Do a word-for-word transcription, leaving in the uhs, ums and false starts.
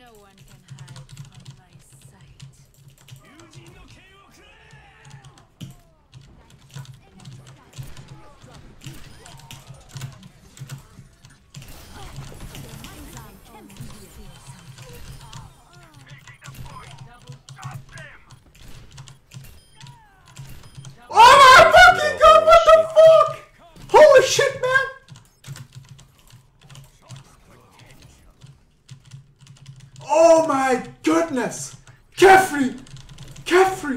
No one can hide from my sight. Oh my fucking god, what the fuck? Holy shit, man! Oh my goodness! Caffrey! Caffrey!